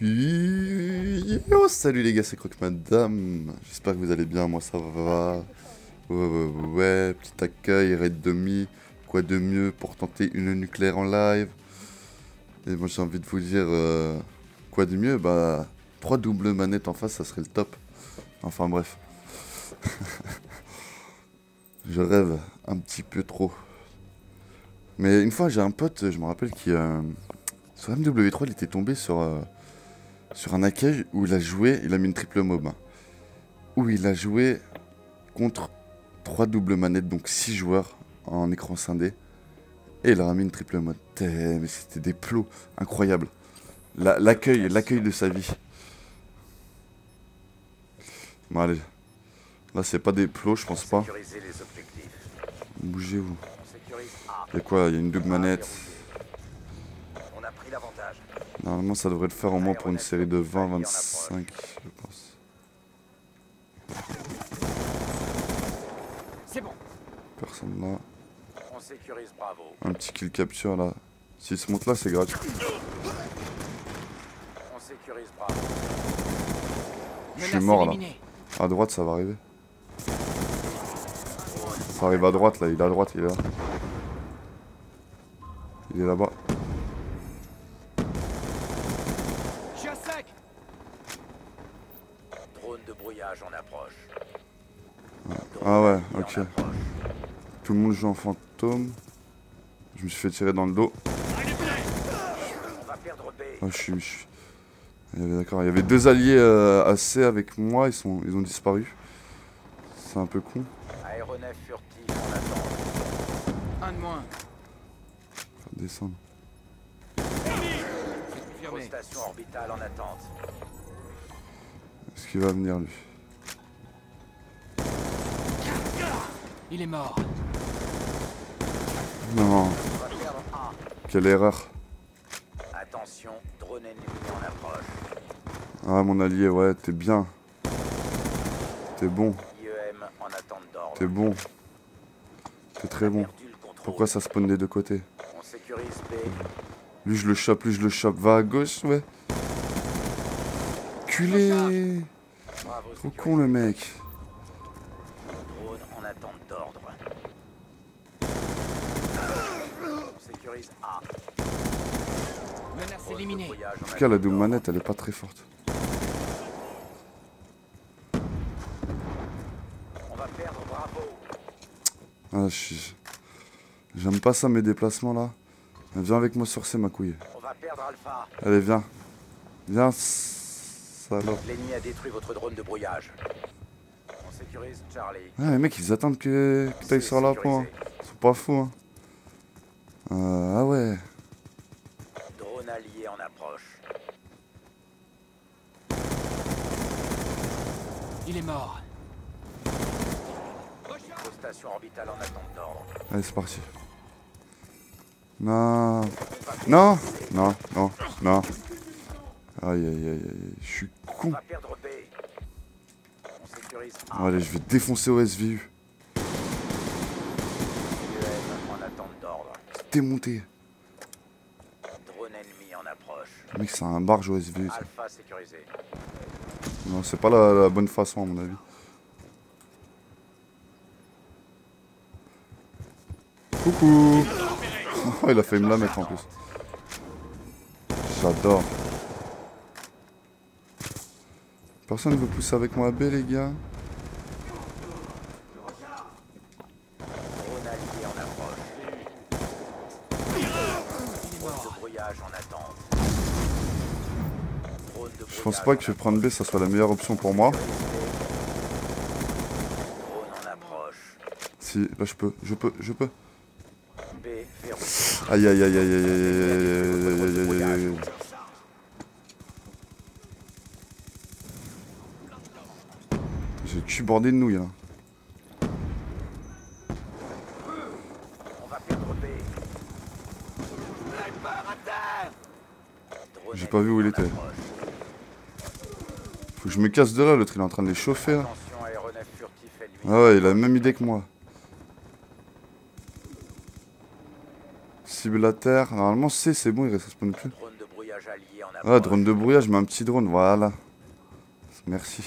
Yo, salut les gars, c'est Croque Madame. J'espère que vous allez bien, moi ça va. Ouais, petit accueil, raid demi. Quoi de mieux pour tenter une nucléaire en live? Et moi j'ai envie de vous dire, quoi de mieux? Bah, 3 doubles manettes en face, ça serait le top. Enfin bref. Je rêve un petit peu trop. Mais une fois j'ai un pote, je me rappelle, qui... sur MW3, il était tombé sur un accueil où il a joué, il a mis une triple mob. Hein, où il a joué contre 3 doubles manettes, donc 6 joueurs en écran scindé. Et il a mis une triple mob. Mais c'était des plots incroyables. L'accueil de sa vie. Bon allez. Là c'est pas des plots, je pense pas. Bougez-vous. Il y a quoi? Il y a une double manette. Normalement ça devrait le faire au moins pour une série de 20-25, je pense. C'est bon. Personne là. On sécurise Bravo. Un petit kill capture là. S'il se monte là, c'est gratuit. On sécurise Bravo. Je suis mort là. À droite, ça va arriver. Ça arrive à droite là, il est à droite, il est là. Il est là-bas. Je suis à sec. Drone de brouillage en approche. Ah ouais, ok. Tout le monde joue en fantôme. Je me suis fait tirer dans le dos. Ah, je suis... D'accord, il y avait 2 alliés AC avec moi, ils ont disparu. C'est un peu con. Aéronef furtif en attente. Un de moins. Faut descendre. Station orbitale en attente. Est-ce qu'il va venir lui? Il est mort. Non. Quelle erreur. Attention, drone ennemi en approche. Ah mon allié, ouais, t'es bien. T'es bon. IEM en attente d'ordre. T'es bon. T'es très bon. Pourquoi ça spawn des deux côtés? On sécurise B. Lui je le chope, lui je le chope. Va à gauche, ouais. Culé. Trop con le mec. Drone en attente d'ordre. On sécurise A. Menace éliminée. En tout cas la double manette elle est pas très forte. On va perdre Bravo. Ah, j'aime pas ça mes déplacements là. Viens avec moi sur C ma couille. On va perdre Alpha. Allez viens. Viens salope. L'ennemi a détruit votre drone de brouillage. On sécurise Charlie. Ah les mecs ils attendent que t'ailles sur la point. Ils sont pas fous hein. Ah ouais. Drone allié en approche. Il est mort. Station orbitale en attente d'ordre. Allez c'est parti. Non. Non. Non. Non. Non. Aïe aïe aïe aïe. Je suis con. On va perdre B. On sécurise A. Allez je vais défoncer au SVU. IEM en attente d'ordre. Démonter. Drone ennemi en approche. Le mec c'est un barge au SVU ça. Alpha sécurisé. Non c'est pas la bonne façon à mon avis. Coucou. Oh, il a failli me la mettre en plus. J'adore. Personne ne veut pousser avec moi à B les gars. Drone allié en approche. Drone de brouillage en attente. Drone de Je pense pas que prendre B ça soit la meilleure option pour moi. Drone en approche. Si, là je peux. B verrouillé. Aïe aïe aïe aïe aïe aïe aïe aïe aïe aïe. J'ai le cul bordé de nouilles là. On va perdre B. J'ai pas vu où il était. Faut que je me casse de là, l'autre il est en train de les chauffer là. Attention, aéronef furtif ennemi. Ah ouais, il a la même idée que moi. Cible à terre. Normalement C c'est bon, il reste spawn plus. Drone de brouillage brouillage allié en approche. Ah, drone de brouillage, je mets un petit drone, voilà. Merci.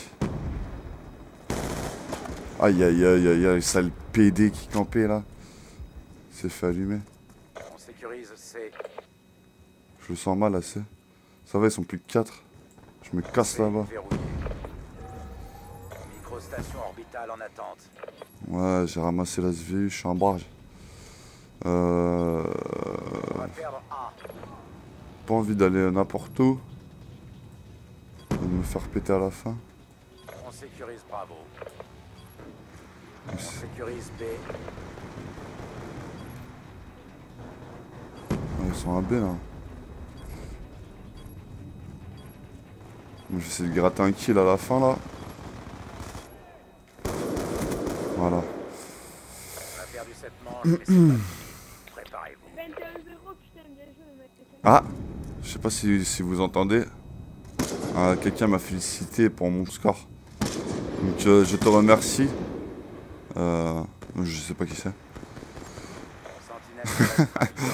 Aïe aïe aïe aïe aïe, sale PD qui campait là. C'est fait allumer. On sécurise C. Je le sens mal assez. Ça va, ils sont plus que 4. Je me casse là-bas. Verrouillé. Microstation orbitale en attente. Ouais, j'ai ramassé la SVU, je suis en barge. On va perdre A. Pas envie d'aller n'importe où. De me faire péter à la fin. On sécurise Bravo. On sécurise B. Ouais, ils sont à B là. Je vais essayer de gratter un kill à la fin là. Voilà. On a perdu cette manche, mais c'est pas... Préparez-vous. 21-0, putain, bien joué, le mec. Ah, je sais pas si vous entendez. Quelqu'un m'a félicité pour mon score. Donc je te remercie. Je sais pas qui c'est. Sentinelle en approche.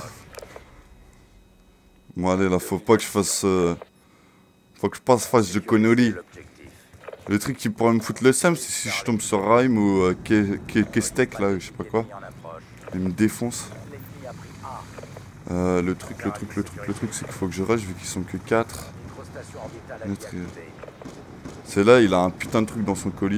Bon allez là, faut pas que je fasse... faut que je passe face de conneries. L'objectif. Le truc qui pourrait me foutre le seum, c'est si je tombe sur Rhyme ou Kestek là, je sais pas quoi. Ennemi en approche. Il me défonce. L'ennemi a pris A. Le truc, c'est qu'il faut que je rush vu qu'ils sont que 4. Microstation orbitale Notre- activée. C'est là, il a un putain de truc dans son colis.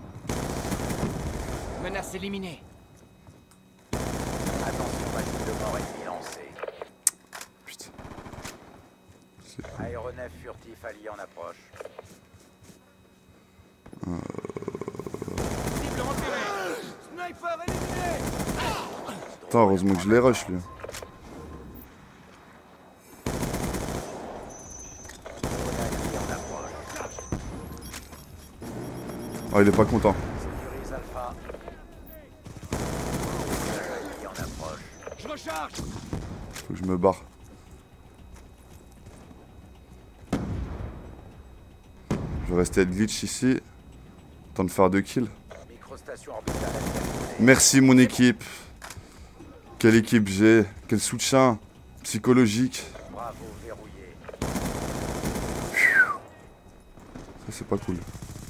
Menace éliminée. Attention, machine de mort ennemie lancée. Putain. C'est cool. Aéronef furtif allié en approche. Cible repérée. Sniper éliminé. Putain, heureusement que je les rush lui. Drone allié en approche. Ah, il est pas content. Sécurise Alpha. Brouillage allié en approche. Je recharge. Faut que je me barre. Je vais rester à glitch ici. Temps de faire 2 kills. Microstation orbitale activée. Merci mon équipe. Quelle équipe j'ai. Quel soutien psychologique. Bravo verrouillé. Ça c'est pas cool.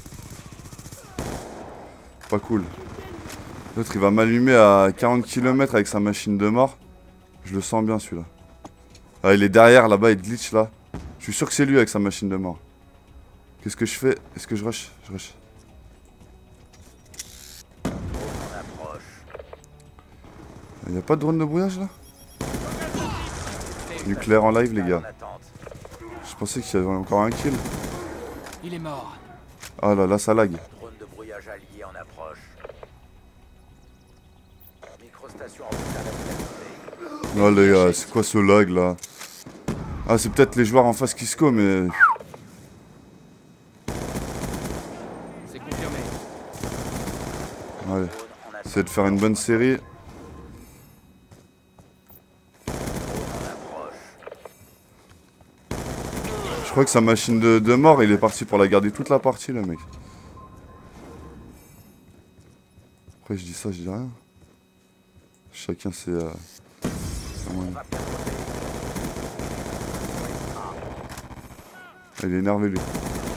Pas cool. L'autre il va m'allumer à 40 km avec sa machine de mort. Je le sens bien celui-là. Ah, il est derrière là-bas, il glitch là. Je suis sûr que c'est lui avec sa machine de mort. Qu'est-ce que je fais? Est-ce que je rush? Je rush. Drone en approche. Y'a pas de drone de brouillage là? Nucléaire en live les En gars. attente. Je pensais qu'il y avait encore un kill. Il est mort. Ah là là ça lag. Drone de brouillage allié en approche. Microstation orbitale activée. Oh les gars, c'est quoi ce lag là? Ah c'est peut-être les joueurs en face qui se co mais... C'est confirmé. Allez, Drone en attente. essayez de faire une bonne série. Drone en approche. Je crois que sa machine de mort, il est parti pour la garder toute la partie le mec. Après je dis ça, je dis rien. Chacun ses... On va perdre B. Il est énervé lui.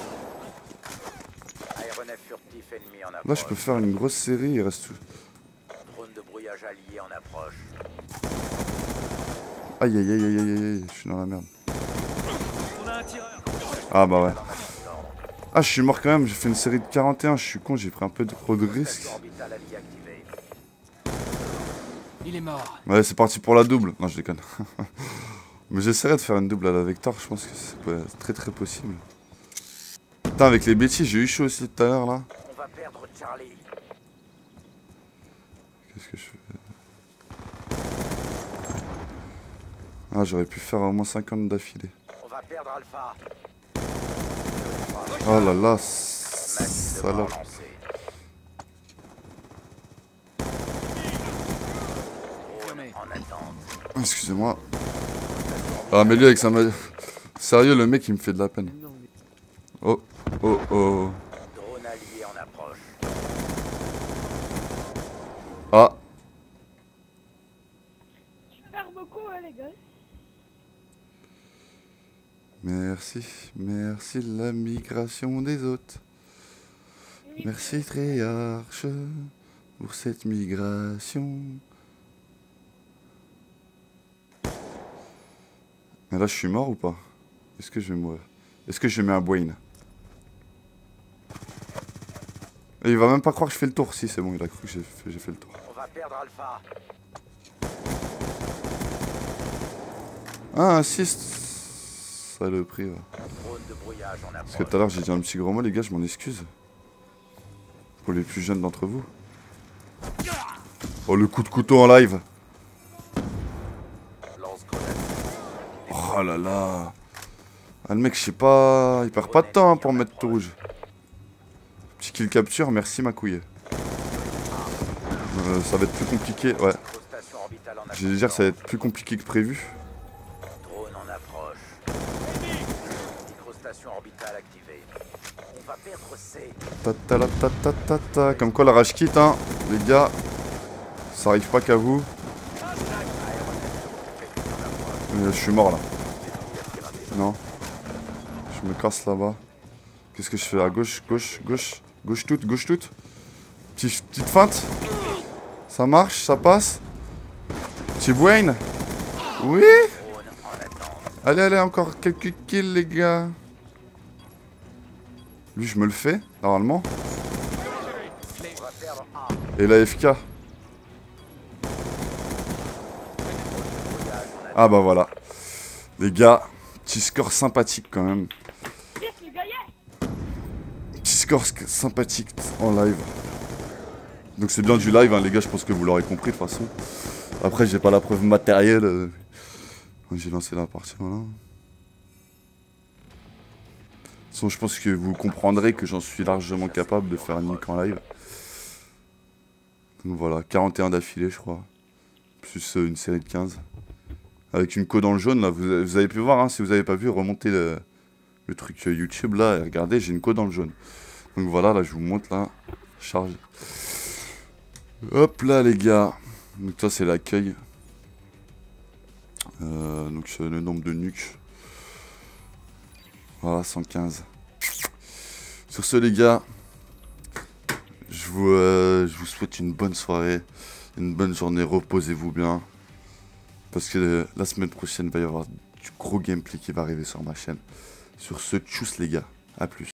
Aéronef furtif ennemi en approche. Là je peux faire une grosse série, il reste tout. Drone de brouillage allié en approche. Aïe aïe aïe aïe aïe aïe, je suis dans la merde. On a un tireur. Ah bah ouais. Dans l'ordre. Ah je suis mort quand même, j'ai fait une série de 41, je suis con, j'ai pris un peu trop de risques. Station orbitale alliée activée. Il est mort. Ouais c'est parti pour la double. Non je déconne. Mais j'essaierai de faire une double à la Vector, je pense que c'est très très possible. Putain avec les bêtises j'ai eu chaud aussi tout à l'heure là. On va perdre Charlie. Qu'est-ce que je fais? Ah j'aurais pu faire au moins 50 d'affilée. On va perdre Alpha. Oh là là, Machine de mort salope. lancée. Drone en attente. Excusez-moi. Ah mais lui avec sa Sérieux le mec il me fait de la peine. Oh, oh, oh. Drone allié en approche. Ah, Super beaucoup, hein, les gars. Merci, merci la migration des hôtes. Merci Treyarch pour cette migration. Mais là je suis mort ou pas? Est-ce que je vais mourir? Est-ce que je mets un Wayne? Et il va même pas croire que je fais le tour. Si c'est bon, il a cru que j'ai fait le tour. On va perdre Alpha. Ah, assist. Saloperie, ouais. Drone de brouillage en Parce que approche. tout à l'heure j'ai dit un petit gros mot, les gars, je m'en excuse. Pour les plus jeunes d'entre vous. Oh, le coup de couteau en live. Lance-grenade. Oh là là. Ah, le mec, je sais pas. Il perd pas de temps hein, pour mettre tout rouge. Petit kill capture, merci ma couille. Ça va être plus compliqué, ouais. Microstation orbitale en Je vais dire, ça va être plus compliqué que prévu. Drone en approche. Microstation orbitale activée. On va perdre C. Ta ta la ta ta ta ta. Comme quoi la rage quitte, hein, les gars. Ça arrive pas qu'à vous. Je suis mort là. Non. Je me casse là-bas. Qu'est-ce que je fais à gauche, gauche, gauche, gauche toute, gauche toute. Petite feinte. Ça marche, ça passe. Petit Wayne. Oui. Allez, allez, encore quelques kills les gars. Lui je me le fais, normalement. On va perdre A. Et la FK. Ah bah voilà. Les gars, petit score sympathique quand même. Yes, les gars, yes. Petit score sympathique en live. Donc c'est bien du live, hein, les gars, je pense que vous l'aurez compris de toute façon. Après, j'ai pas la preuve matérielle. J'ai lancé la partie, voilà. De toute façon, je pense que vous comprendrez que j'en suis largement capable de faire un nick en live. Donc voilà, 41 d'affilée, je crois. Plus une série de 15. Avec une code dans le jaune, là, vous avez pu voir, hein, si vous avez pas vu, remontez le truc YouTube, là, et regardez, j'ai une code dans le jaune. Donc voilà, là, je vous montre, là, charge. Hop là, les gars. Donc ça, c'est l'accueil. Donc le nombre de nuques. Voilà, 115. Sur ce, les gars, je vous souhaite une bonne soirée, une bonne journée, reposez-vous bien. Parce que la semaine prochaine, il va y avoir du gros gameplay qui va arriver sur ma chaîne. Sur ce, tchuss les gars, à plus.